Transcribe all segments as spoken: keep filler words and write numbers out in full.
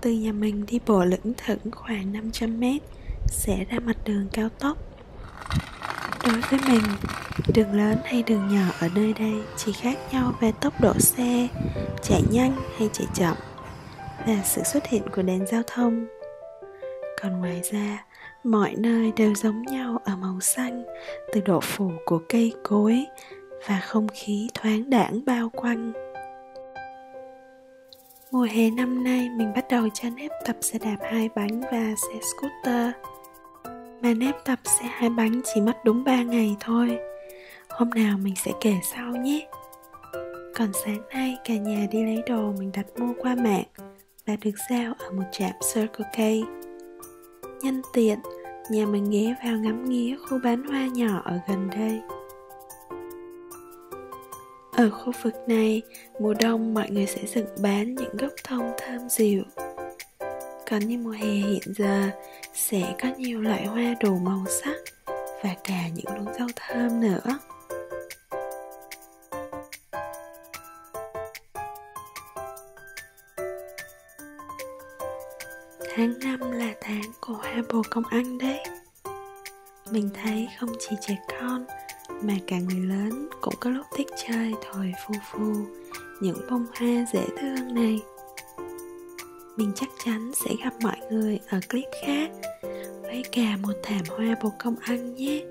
Từ nhà mình đi bộ lững thững khoảng năm trăm mét sẽ ra mặt đường cao tốc. Đối với mình, đường lớn hay đường nhỏ ở nơi đây chỉ khác nhau về tốc độ xe, chạy nhanh hay chạy chậm, và sự xuất hiện của đèn giao thông. Còn ngoài ra, mọi nơi đều giống nhau ở màu xanh, từ độ phủ của cây cối và không khí thoáng đãng bao quanh. Mùa hè năm nay mình bắt đầu cho nếp tập xe đạp hai bánh và xe scooter. Mà nếp tập xe hai bánh chỉ mất đúng ba ngày thôi. Hôm nào mình sẽ kể sau nhé. Còn sáng nay cả nhà đi lấy đồ mình đặt mua qua mạng và được giao ở một trạm Circle K. Nhân tiện, nhà mình ghé vào ngắm nghía khu bán hoa nhỏ ở gần đây. Ở khu vực này, mùa đông mọi người sẽ dựng bán những gốc thông thơm dịu. Còn như mùa hè hiện giờ, sẽ có nhiều loại hoa đủ màu sắc và cả những luống rau thơm nữa. Tháng năm là tháng của hoa bồ công anh đấy. Mình thấy không chỉ trẻ con mà cả người lớn cũng có lúc thích chơi thổi phù phù những bông hoa dễ thương này. Mình chắc chắn sẽ gặp mọi người ở clip khác với cả một thảm hoa bồ công anh nhé.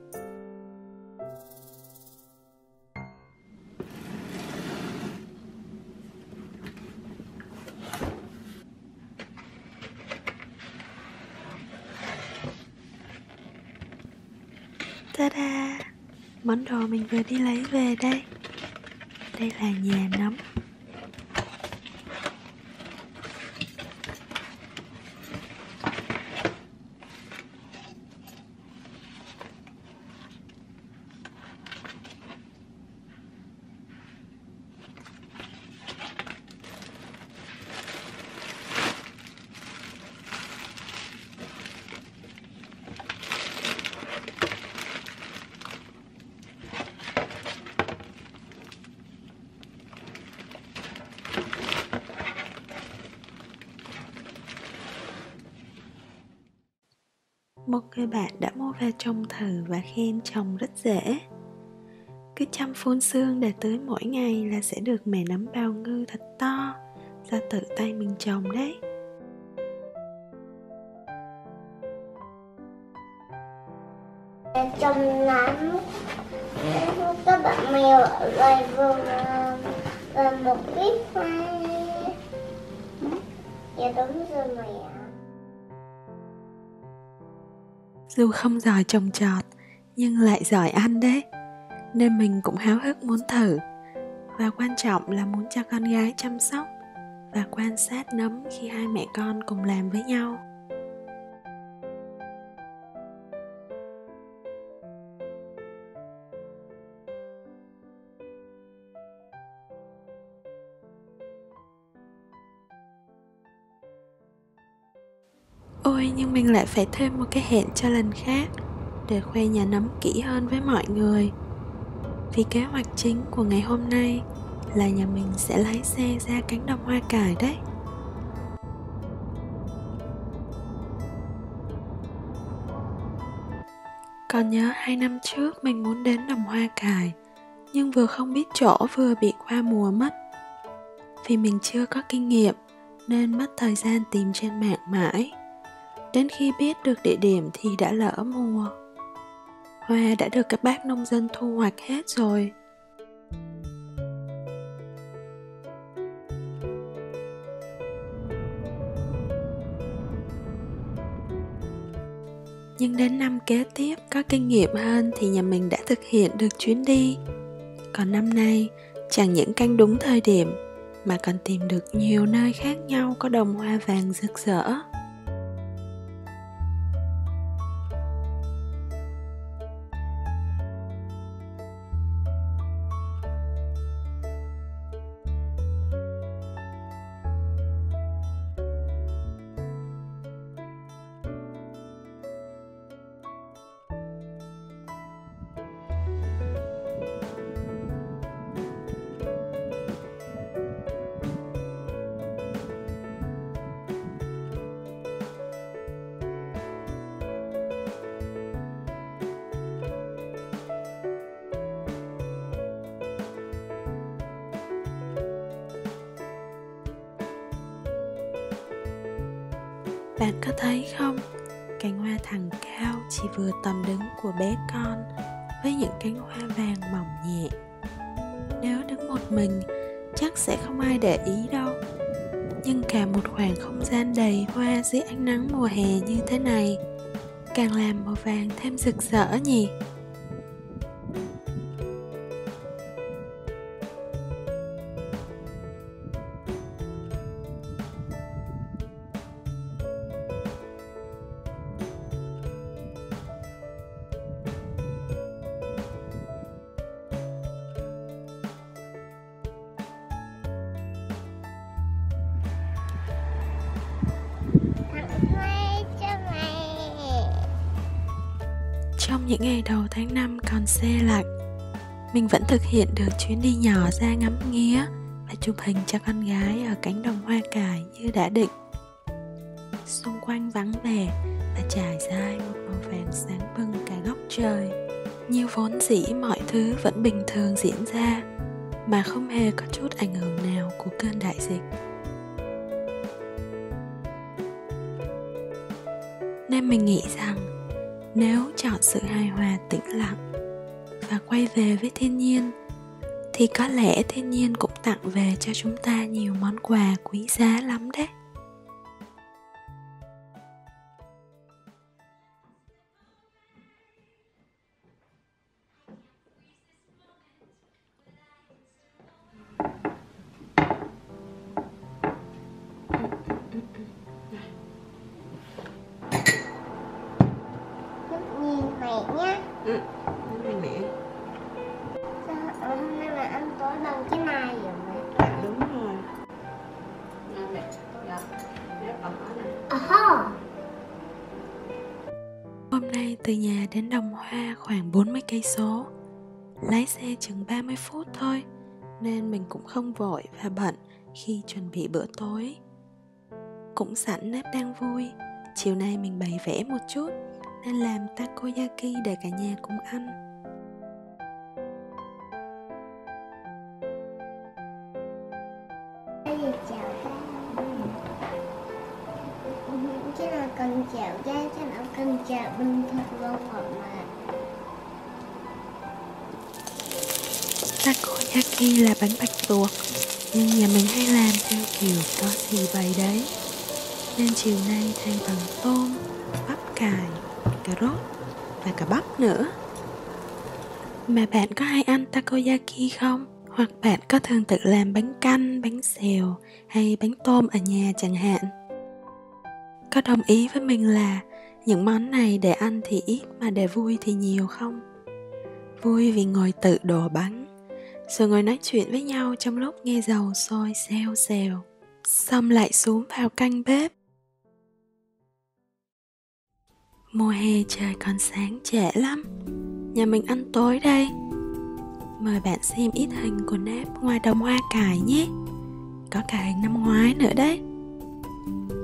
Ta-da! Món đồ mình vừa đi lấy về đây. Đây là nhà nấm. Một người bạn đã mua về trồng thử và khen trồng rất dễ. Cứ chăm phun sương để tưới mỗi ngày là sẽ được mẻ nấm bào ngư thật to, do tự tay mình trồng đấy. Trồng nấm, các bạn mèo ở ngoài vườn và một ít hoa. Dạ đúng rồi mẹ. Dù không giỏi trồng trọt nhưng lại giỏi ăn đấy, nên mình cũng háo hức muốn thử. Và quan trọng là muốn cho con gái chăm sóc và quan sát nấm khi hai mẹ con cùng làm với nhau. Ôi, nhưng mình lại phải thêm một cái hẹn cho lần khác để khoe nhà nấm kỹ hơn với mọi người. Vì kế hoạch chính của ngày hôm nay là nhà mình sẽ lái xe ra cánh đồng hoa cải đấy. Còn nhớ hai năm trước mình muốn đến đồng hoa cải, nhưng vừa không biết chỗ vừa bị qua mùa mất. Vì mình chưa có kinh nghiệm nên mất thời gian tìm trên mạng mãi. Đến khi biết được địa điểm thì đã lỡ mùa. Hoa đã được các bác nông dân thu hoạch hết rồi. Nhưng đến năm kế tiếp có kinh nghiệm hơn thì nhà mình đã thực hiện được chuyến đi. Còn năm nay chẳng những canh đúng thời điểm mà còn tìm được nhiều nơi khác nhau có đồng hoa vàng rực rỡ. Bạn có thấy không, cành hoa thẳng cao chỉ vừa tầm đứng của bé con với những cánh hoa vàng mỏng nhẹ. Nếu đứng một mình chắc sẽ không ai để ý đâu. Nhưng cả một khoảng không gian đầy hoa dưới ánh nắng mùa hè như thế này càng làm màu vàng thêm rực rỡ nhỉ. Trong những ngày đầu tháng năm còn se lạnh, mình vẫn thực hiện được chuyến đi nhỏ ra ngắm nghía và chụp hình cho con gái ở cánh đồng hoa cải như đã định. Xung quanh vắng vẻ và trải dài một màu vàng sáng bừng cả góc trời. Như vốn dĩ mọi thứ vẫn bình thường diễn ra mà không hề có chút ảnh hưởng nào của cơn đại dịch. Nên mình nghĩ rằng nếu chọn sự hài hòa tĩnh lặng và quay về với thiên nhiên thì có lẽ thiên nhiên cũng tặng về cho chúng ta nhiều món quà quý giá lắm đấy. Nhá. Ừ, mẹ. Sao hôm nay mà ăn tối bằng cái này vậy mẹ? À, đúng rồi. Nè mẹ, dạ, mẹ ẩm này. Aha. Hôm nay từ nhà đến đồng hoa khoảng bốn mươi cây số, lái xe chừng ba mươi phút thôi, nên mình cũng không vội và bận khi chuẩn bị bữa tối. Cũng sẵn nếp đang vui, chiều nay mình bày vẽ một chút nên làm takoyaki để cả nhà cùng ăn. Bây giờ chào cái nào cần chào da, cái nào cần chào bình thường luôn hoặc mà. Takoyaki là bánh bạch tuộc, nhưng nhà mình hay làm theo kiểu có gì bày đấy, nên chiều nay thay bằng tôm, bắp cải, cà rốt và cả bắp nữa. Mà bạn có hay ăn takoyaki không? Hoặc bạn có thường tự làm bánh canh, bánh xèo hay bánh tôm ở nhà chẳng hạn? Có đồng ý với mình là những món này để ăn thì ít mà để vui thì nhiều không? Vui vì ngồi tự đổ bánh, rồi ngồi nói chuyện với nhau trong lúc nghe dầu sôi xèo xèo, xong lại xuống vào canh bếp. Mùa hè trời còn sáng trẻ lắm, nhà mình ăn tối đây. Mời bạn xem ít hình của nếp ngoài đồng hoa cải nhé. Có cả hình năm ngoái nữa đấy.